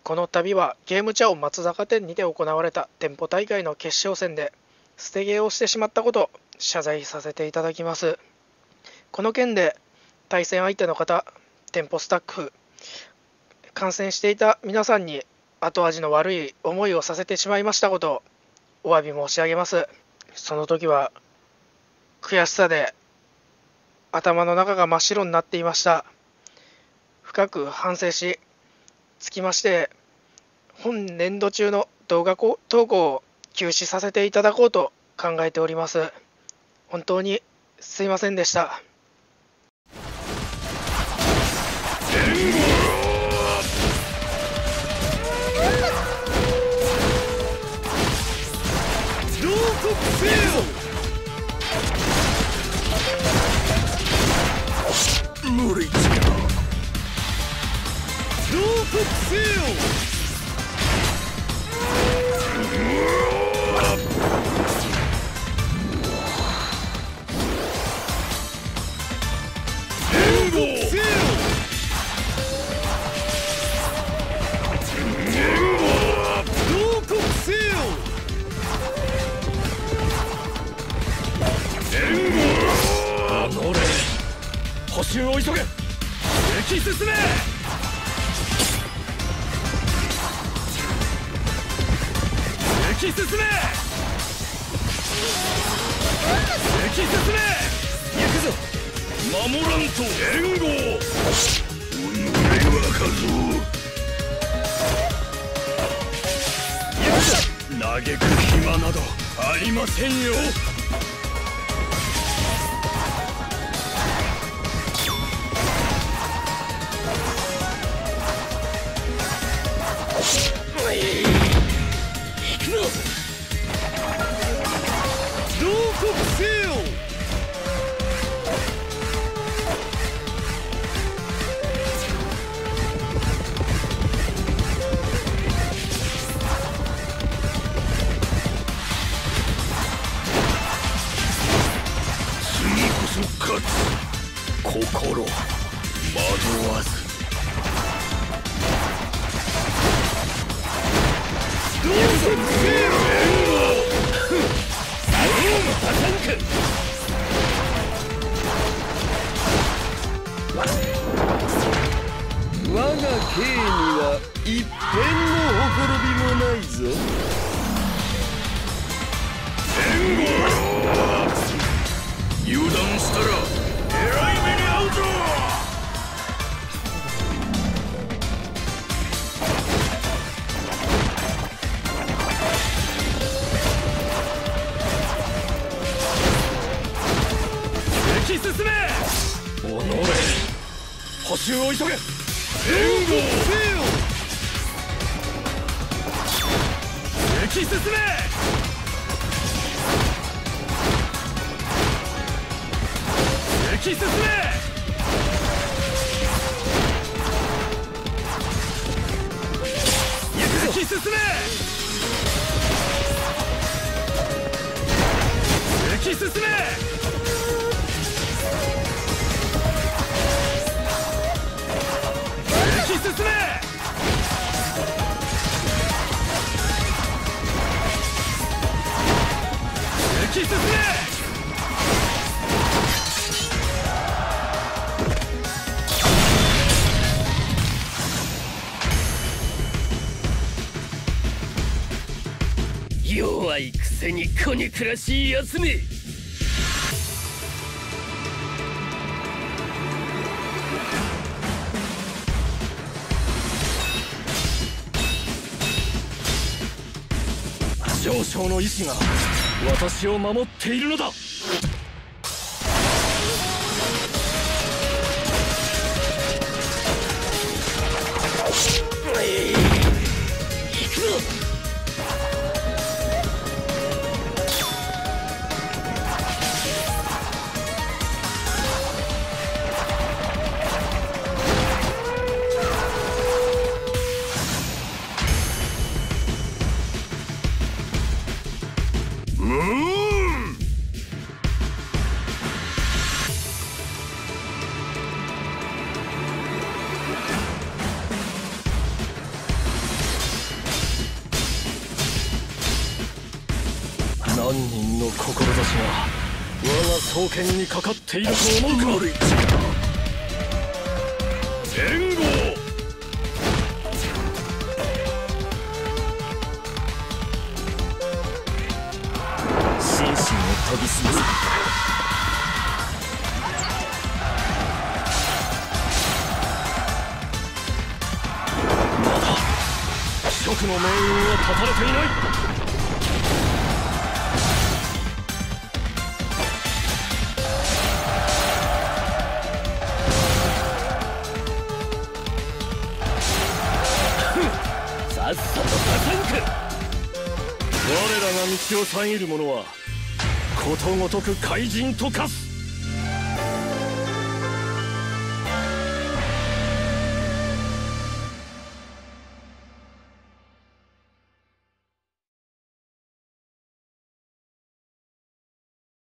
この度はゲーム茶を松坂店にて行われた店舗大会の決勝戦で捨てゲーをしてしまったこと謝罪させていただきます。この件で対戦相手の方、店舗スタッフ、観戦していた皆さんに後味の悪い思いをさせてしまいましたことをお詫び申し上げます。その時は悔しさで頭の中が真っ白になっていました。深く反省し、つきまして本年度中の動画投稿を休止させていただこうと考えております。本当にすいませんでした。 無理じゃ。洞窟せよ。援護せよ。洞窟せよ。援護。おのれ。補修を急げ。敵進め。敵進め。敵進め。行くぞ。守らんと援護。おのれ若造。嘆く暇などありませんよ。行くぞ。洞窟せよ。次こそ勝つ。心惑わず。どうぞせよ。我が刑には一片のほころびもないぞ。援護。油断したらえらい目に遭うぞ。敵進め。おのれ。補修を急げ。援護せよ。敵進め。敵進め。敵進め。敵進め。進め。敵進め。弱いくせに子憎らしいやつめ。上昇の意志が私を守っているのだ。行くぞ。 何人の志が我が双剣にかかっていると思うか。援護。心身を研ぎ澄ませ。蜀の命運は断たれていない。さっさと打たんか。我らが道を遮る者はことごとく怪人と化す。